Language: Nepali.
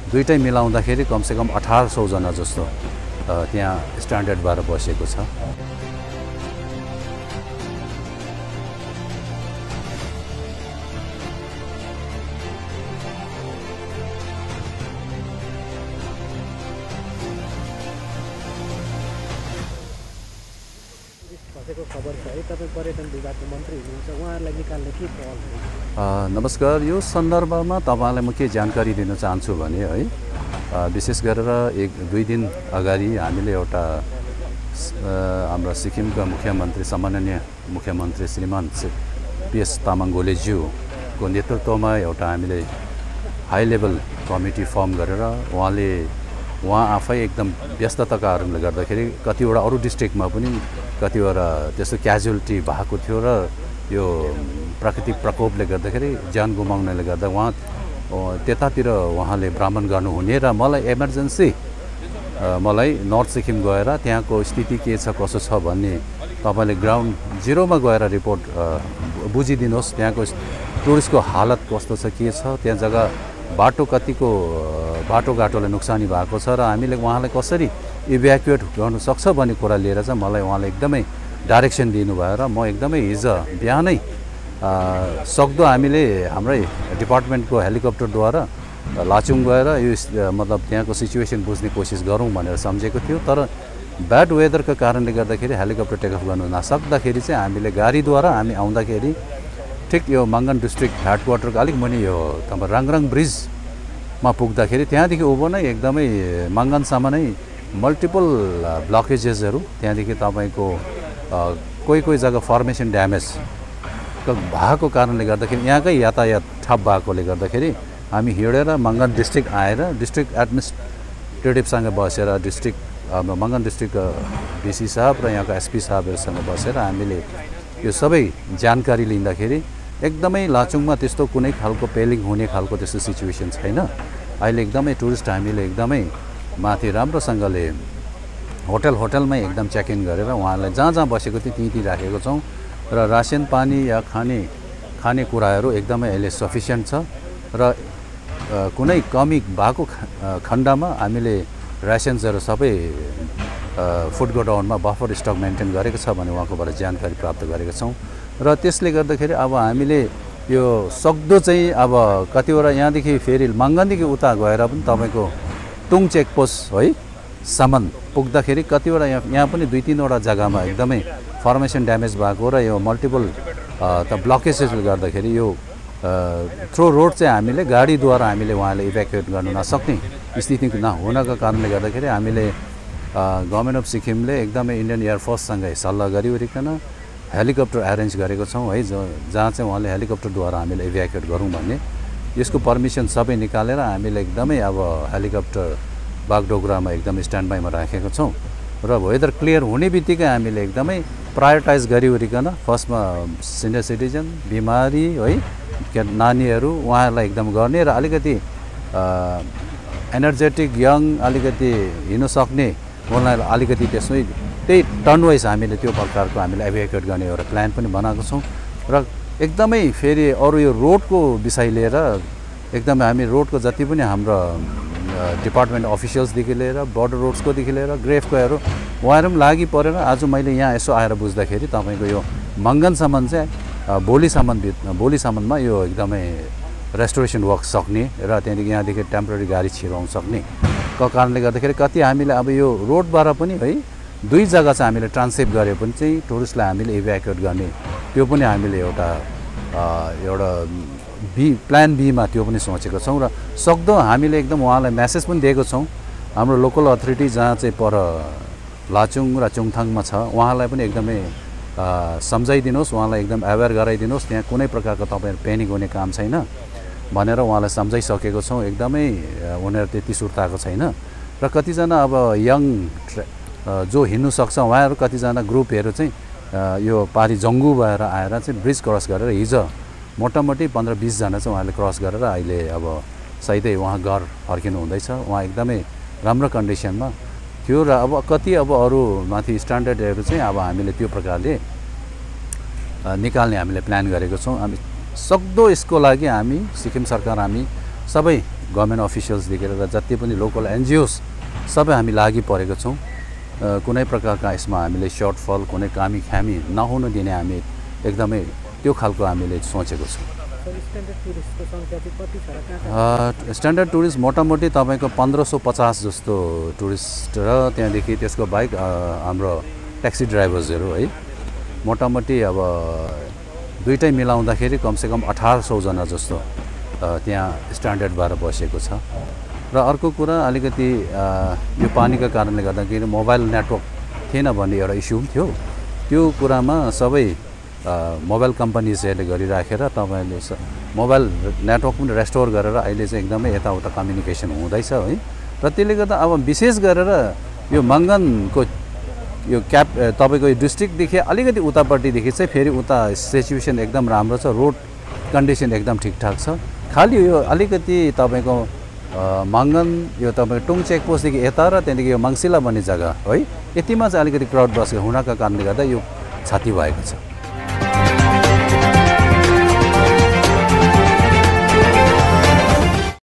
दुईटै मिलाउँदाखेरि कमसेकम 1800 जना जस्तो त्यहाँ स्ट्यान्डर्ड भएर बसेको छ। नमस्कार, यो सन्दर्भमा तपाईलाई म के जानकारी दिन चाहन्छु भने है, विशेष गरेर 1-2 दिन अगाडि हामीले एउटा हाम्रो सिक्किमका मुख्यमन्त्री सम्माननीय मुख्यमन्त्री श्रीमान PS तामाङ गोलेज्यूको नेतृत्वमा एउटा हामीले हाई लेभल कमिटी फर्म गरेर उहाँ आफै एकदम व्यस्तताका कारणले गर्दाखेरि कतिवटा अरू डिस्ट्रिक्टमा पनि कतिवटा त्यस्तो क्याजुअलिटी भएको थियो र यो प्राकृतिक प्रकोपले गर्दाखेरि ज्यान गुमाउनेले गर्दा उहाँ त्यतातिर उहाँले भ्रमण गर्नुहुने र मलाई इमर्जेन्सी मलाई नर्थ सिक्किम गएर त्यहाँको स्थिति के छ कसो छ भन्ने तपाईले ग्राउन्ड जिरोमा गएर रिपोर्ट बुझिदिनुहोस्। त्यहाँको टुरिस्टको हालत कस्तो छ के छ, त्यहाँ जग्गा बाटो कतिको बाटोघाटोले नोक्सानी भएको छ र हामीले उहाँलाई कसरी इभ्याकुएट गर्न सक्छ भन्ने कुरा लिएर चाहिँ मलाई उहाँले एकदमै डाइरेक्सन दिनुभयो र म एकदमै हिजो बिहानै सक्दो हामीले हाम्रै डिपार्टमेन्टको हेलिकप्टरद्वारा लाचुङ गएर यो मतलब त्यहाँको सिचुएसन बुझ्ने कोसिस गरौँ भनेर सम्झेको थियो। तर ब्याड वेदरको कारणले गर्दाखेरि हेलिकप्टर टेकअफ गर्नु नसक्दाखेरि चाहिँ हामीले गाडीद्वारा हामी आउँदाखेरि ठिक यो मङ्गन डिस्ट्रिक्ट हेडक्वार्टरको अलिक मुनि यो तपाईँ राङराङ ब्रिजमा पुग्दाखेरि त्यहाँदेखि उँभो नै एकदमै मङ्गनसम्म नै मल्टिपल ब्लकेजेसहरू त्यहाँदेखि तपाईँको कोही जग्गा फर्मेसन ड्यामेज भएको कारणले गर्दाखेरि यहाँकै यातायात ठप भएकोले गर्दाखेरि हामी हिँडेर मङ्गन डिस्ट्रिक्ट आएर डिस्ट्रिक्ट एडमिनिस्ट्रेटिभसँग बसेर मङ्गन डिस्ट्रिक्ट डिसी साहब र यहाँको एसपी साहबहरूसँग बसेर हामीले यो सबै जानकारी लिँदाखेरि एकदमै लाचुङमा त्यस्तो कुनै खालको पेलिङ हुने खालको त्यस्तो सिचुएसन छैन। अहिले एकदमै टुरिस्ट हामीले एकदमै माथि राम्रोसँगले होटलमै एकदम चेक इन गरेर उहाँलाई जहाँ बसेको थियो त्यहीँ राखेको छौँ र रासन पानी या खाने कुराहरू एकदमै अहिले सफिसियन्ट छ र कुनै कमी भएको खण्डमा हामीले रासन्सहरू सबै फुड गोडाउनमा बफर स्टक मेन्टेन गरेको छ भने उहाँकोबाट जानकारी प्राप्त गरेका छौँ र त्यसले गर्दाखेरि अब हामीले यो सक्दो चाहिँ अब कतिवटा यहाँदेखि फेरि मङ्गनदेखि उता गएर पनि तपाईँको टुङ चेकपोस्ट है सामान पुग्दाखेरि कतिवटा यहाँ पनि 2-3वटा जग्गामा एकदमै फर्मेसन ड्यामेज भएको र यो मल्टिपल ब्लकेजेसले गर्दाखेरि यो थ्रो रोड चाहिँ हामीले गाडीद्वारा हामीले उहाँले इभ्याकुएट गर्नु नसक्ने स्थिति नहुनको कारणले गर्दाखेरि हामीले गभर्मेन्ट अफ सिक्किमले एकदमै इन्डियन एयरफोर्ससँग सल्लाह गरिवरिकन हेलिकप्टर एरेन्ज गरेको छौँ है, जहाँ चाहिँ उहाँले हेलिकप्टरद्वारा हामीले इभ्याकुएट गरौँ भन्ने यसको पर्मिसन सबै निकालेर हामीले एकदमै अब हेलिकप्टर बागडोग्रामा एकदमै स्ट्यान्ड बाईमा राखेको छौँ र वेदर क्लियर हुने बित्तिकै हामीले एकदमै प्रायोरिटाइज गरिवरिकन फर्स्टमा सिनियर सिटिजन, बिमारी है, नानीहरू उहाँहरूलाई एकदम गर्ने र अलिकति एनर्जेटिक यङ अलिकति हिँड्नु सक्ने उनीहरूलाई अलिकति त्यसमै त्यही टर्नवाइज हामीले त्यो प्रकारको हामीले इभ्याकुएट गर्ने एउटा प्लान पनि बनाएको छौँ र एकदमै फेरि अरू यो रोडको विषय लिएर एकदमै हामी रोडको जति पनि हाम्रो डिपार्टमेन्ट अफिसियल्सदेखि लिएर बोर्डर रोड्सकोदेखि लिएर ग्रेफकोहरू उहाँहरू पनि लागि परेर आज मैले यहाँ यसो आएर बुझ्दाखेरि तपाईँको यो मङ्गनसम्म चाहिँ भोलिसम्ममा यो एकदमै रेस्टोरेसन वर्क सक्ने र त्यहाँदेखि यहाँदेखि टेम्पोररी गाडी छिराउन सक्ने को कारणले गर्दाखेरि कति हामीले अब यो रोडबाट पनि है 2 जग्गा चाहिँ हामीले ट्रान्ससेप्ट गरे पनि चाहिँ टुरिस्टलाई हामीले इभ्याकुएट गर्ने त्यो पनि हामीले एउटा प्लान बीमा त्यो पनि सोचेको छौँ र सक्दो हामीले एकदम उहाँलाई मेसेज पनि दिएको छौँ। हाम्रो लोकल अथोरिटी जहाँ चाहिँ पर लाचुङ र चुङथाङमा छ उहाँलाई पनि एकदमै सम्झाइदिनुहोस्, उहाँलाई एकदम अवेर गराइदिनुहोस्, त्यहाँ कुनै प्रकारको तपाईँहरू पेनिक हुने काम छैन भनेर उहाँलाई सम्झाइसकेको छौँ। एकदमै उनीहरू त्यति सुर्ताएको छैन र कतिजना अब यङ जो हिँड्नु सक्छ उहाँहरू कतिजना ग्रुपहरू चाहिँ यो पारी जङ्गु भएर आएर चाहिँ ब्रिज क्रस गरेर हिजो मोटामोटी 15-20 जना चाहिँ उहाँले क्रस गरेर अहिले अब सहितै उहाँ घर फर्किनु हुँदैछ। उहाँ एकदमै राम्रो कन्डिसनमा थियो र अब कति अब अरू माथि स्ट्यान्डर्डहरू चाहिँ अब हामीले त्यो प्रकारले निकाल्ने हामीले प्लान गरेको छौँ। हामी सक्दो यसको लागि हामी सिक्किम सरकार हामी सबै गभर्नमेन्ट अफिसियल्सदेखि लिएर जति पनि लोकल एनजिओस सबै हामी लागि परेको छौँ। कुनै प्रकारका यसमा हामीले सर्टफल कुनै कामी खामी नहुन दिने हामी एकदमै त्यो खालको हामीले सोचेको छौँ। स्ट्यान्डर्ड टुरिस्ट मोटामोटी तपाईँको 1550 जस्तो टुरिस्ट र त्यहाँदेखि त्यसको बाहेक हाम्रो ट्याक्सी ड्राइभर्सहरू है मोटामोटी अब दुईटै मिलाउँदाखेरि कमसेकम 1800 जना जस्तो त्यहाँ स्ट्यान्डर्ड भएर बसेको छ। र अर्को कुरा अलिकति यो पानीका कारणले गर्दाखेरि मोबाइल नेटवर्क थिएन भन्ने एउटा इस्यु पनि थियो। त्यो कुरामा सबै मोबाइल कम्पनीजहरूले गरिराखेर तपाईँले मोबाइल नेटवर्क पनि रेस्टोर गरेर अहिले चाहिँ एकदमै यताउता कम्युनिकेसन हुँदैछ है। र त्यसले गर्दा अब विशेष गरेर यो मङ्गनको यो तपाईँको यो डिस्ट्रिक्टदेखि अलिकति उतापट्टिदेखि चाहिँ फेरि उता सिचुएसन एकदम राम्रो छ, रोड कन्डिसन एकदम ठिकठाक छ। खालि यो अलिकति तपाईँको मङ्गन यो तपाईँको टुङ चेकपोस्टदेखि यता र त्यहाँदेखि यो मङ्सिला भन्ने जग्गा है यतिमा चाहिँ अलिकति क्राउड बसेको हुनाका कारणले गर्दा यो क्षति भएको छ।